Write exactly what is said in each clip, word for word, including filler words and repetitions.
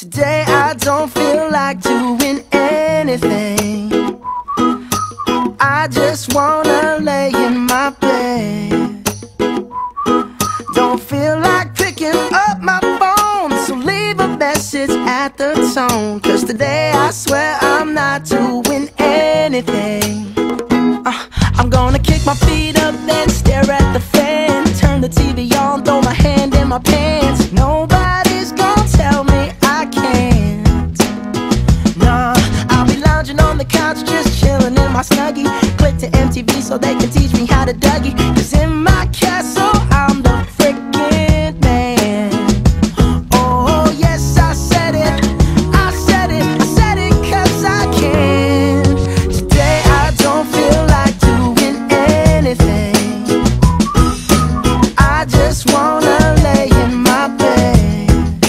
Today I don't feel like doing anything. I just wanna lay in my bed. Don't feel like picking up my phone, so leave a message at the tone. Cause today I swear I'm not doing anything. uh, I'm gonna kick my feet up, then stare at the fan. Turn the T V on, throw my hand in my pants. Nobody's gonna tell me I can't. Nah, I'll be lounging on the couch, just chilling in my Snuggie. Click to M T V so they can teach me how to Dougie. Cause in my castle I'm the freaking man. Oh yes, I said it, I said it, I said it cause I can. Today I don't feel like doing anything. I just wanna lay in my bed.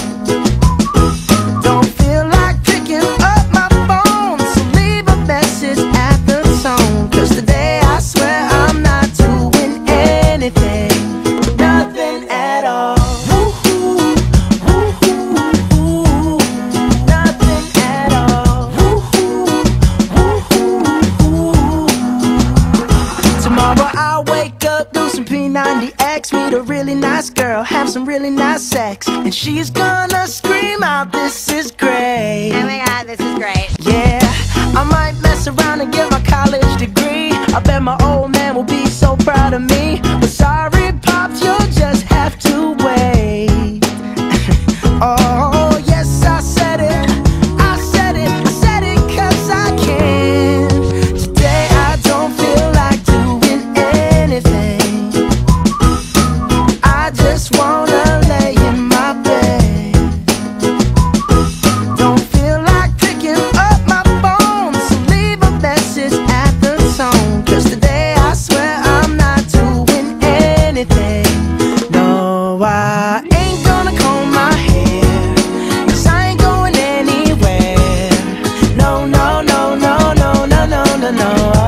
Don't feel like picking up my phone, so leave a message at the tone. Cause today I swear I'm not doing anything. Nothing at all. Woo-hoo, woo-hoo, woo. Nothing at all. Woo-hoo, woo-hoo, woo. Tomorrow I'll wake up, do some P ninety X, meet a really nice girl, have some really nice sex, and she's gonna scream out, "This is great." Oh my god, this is great. Yeah, I might mess around and get my college degree. I bet my old man will be so proud of me. But sorry, Pops, you'll just have to wait. Oh, yes, I said it, I said it, I said it cause I can. Today I don't feel like doing anything. I just wanna lay in my bed. Don't feel like picking up my phone, so leave a message at the tone. Cause today I swear I'm not doing anything. No, I ain't gonna comb my hair, cause I ain't going anywhere. No, no, no, no, no, no, no, no, no.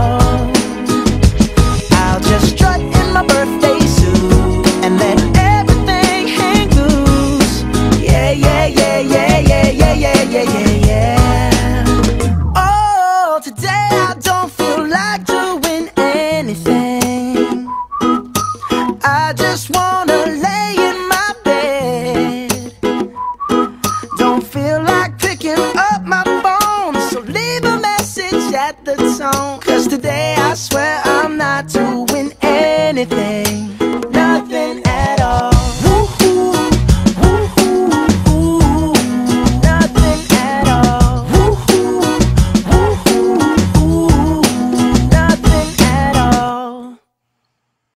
I'll just strut in my birthday suit and let everything hang loose. Yeah, yeah, yeah, yeah, yeah, yeah, yeah, yeah, yeah, yeah. Oh, today I don't feel like doing anything. I just wanna lay in my bed. Don't feel like picking up my phone, so leave a message at the tone. Cause today I swear I'm not doing anything.